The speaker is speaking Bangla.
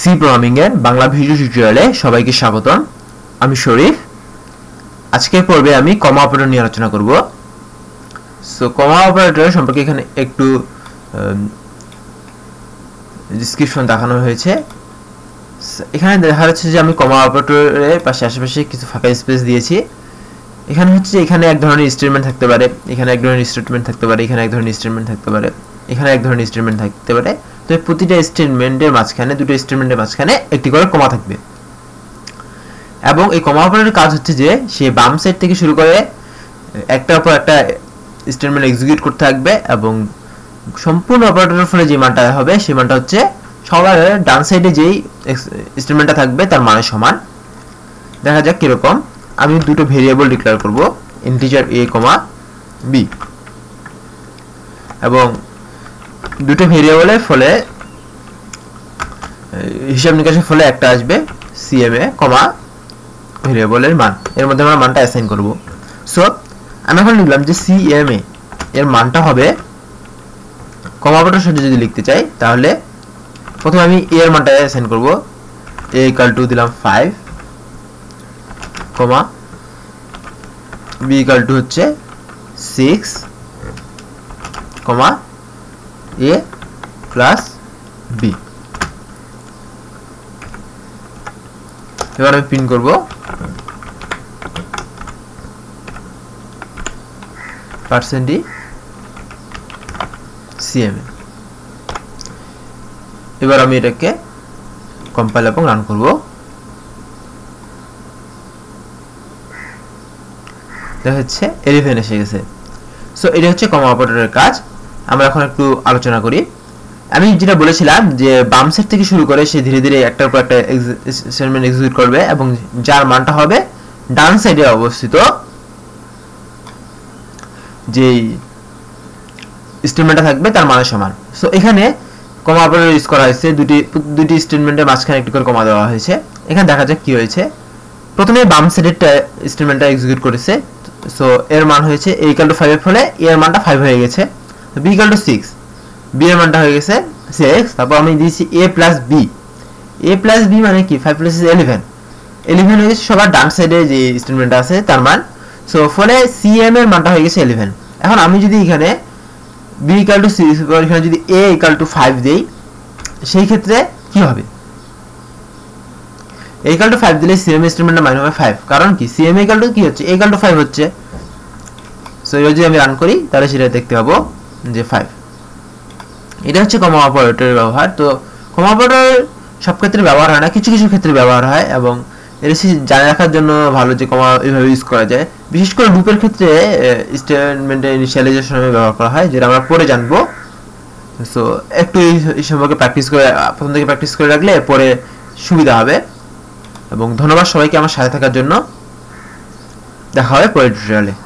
সি প্রোগ্রামিং এর বাংলা ভিডিও টিউটোরিয়ালে সবাইকে স্বাগতম। আমি শরীফ। আজকের পর্বে আমি কমা অপারেটর নিয়ে আলোচনা করব। সো কমা অপারেটর সম্পর্কে এখানে একটু ডেসক্রিপশন দেখানো হয়েছে। এখানে দেখা যাচ্ছে যে আমি কমা অপারেটরের পাশে আশেপাশে কিছু ফাঁকা স্পেস দিয়েছি। এখানে হচ্ছে যে এখানে এক ধরনের স্টেটমেন্ট থাকতে পারে, এখানে এক ধরনের স্টেটমেন্ট থাকতে পারে, এখানে এক ধরনের স্টেটমেন্ট থাকতে পারে, এখানে এক ধরনের স্টেটমেন্ট থাকতে পারে। তো প্রতিটা স্টেটমেন্টের মাঝখানে, দুটো স্টেটমেন্টের মাঝখানে একটি করে কমা থাকবে। এবং এই কমা অপারেটরের কাজ হচ্ছে যে সে বাম সাইড থেকে শুরু করে একটার পর একটা স্টেটমেন্ট এক্সিকিউট করতে থাকবে এবং সম্পূর্ণ অপারেটরের ফলে যে মানটা হবে সেই মানটা হচ্ছে সবার ডান সাইডে যেই স্টেটমেন্টটা থাকবে তার মানের সমান। দেখা যাক কিরকম। আমি দুটো ভেরিয়েবল ডিক্লেয়ার করব, ইন্টিজার a, b, এবং দুটো ভেরিয়েবলের ফলে হিসাব নিকাশের ফলে একটা আসবে cma, ভেরিয়েবলের মান, এর মধ্যে আমরা মানটা অ্যাসাইন করব। সো আমি এখন লিখলাম যে cma এর মানটা হবে, কমা অপারেটর সাথে যদি লিখতে চাই তাহলে প্রথমে আমি a এর মানটা অ্যাসাইন করব। a = দিলাম 5, b = হচ্ছে 6, a প্লাস b। এবার আমি প্রিন্ট করব %d cma। এবার আমি এটাকে কম্পাইল এবং রান করব। দেখা যাচ্ছে 11 এসে গেছে। সো এটা হচ্ছে কমা অপারেটরের কাজ। আমরা এখন একটু আলোচনা করি। আমি যেটা বলেছিলাম যে বাম সাইড থেকে শুরু করে সে ধীরে ধীরে একটার পর একটা স্টেটমেন্ট এক্সিকিউট করবে এবং যার মানটা হবে ডান সাইডে অবস্থিত যে স্টেটমেন্টটা থাকবে তার মানের সমান। সো এখানে কমা অপারেটর ইউজ করা হয়েছে, দুটি স্টেটমেন্টের মাঝখানে একটু করে কমা দেওয়া হয়েছে। এখানে দেখা যাক কি হয়েছে। প্রথমে বাম সাইডের স্টেটমেন্টটা এক্সিকিউট করেছে। সো এর মান হয়েছে a = 5 এর ফলে a এর মানটা 5 হয়ে গেছে। b = 6, b এর মানটা হয়ে গেছে 6। তারপর আমি দিয়েছি a plus b, a plus b মানে কি 5 + 11 হয়ে গেছে সবার ডান সাইডে যে স্টেটমেন্টটা আছে তার মান। সো ফলে cm এর মানটা হয়ে গেছে 11। এখন আমি যদি এখানে b = 6 এখানে যদি a = 5 দেই সেই ক্ষেত্রে কি হবে? a = 5 দিলে cm স্টেটমেন্টের মান হবে 5, কারণ কি cm কি হচ্ছে a = 5 হচ্ছে। সো এবার যদি আমি রান করি তাহলে সেটা দেখতে পাবো যে 5। এটা হচ্ছে কমা অপারেটরের ব্যবহার। তো কমা অপারেটর সব ক্ষেত্রে ব্যবহার হয় না, কিছু কিছু ক্ষেত্রে ব্যবহার হয় এবং এটা জানা রাখার জন্য ভালো যে কমা এইভাবে ইউজ করা যায়। বিশেষ করে লুপের ক্ষেত্রে স্টেটমেন্টের ইনিশিয়ালাইজেশনে ব্যবহার করা হয়, যেটা আমরা পরে জানবো। সো একটু এই সম্পর্কে প্র্যাকটিস করে, প্রথম থেকে প্র্যাকটিস করে রাখলে পরে সুবিধা হবে। এবং ধন্যবাদ সবাইকে আমার সাথে থাকার জন্য। দেখা হবে পরের টিউটোরিয়ালে।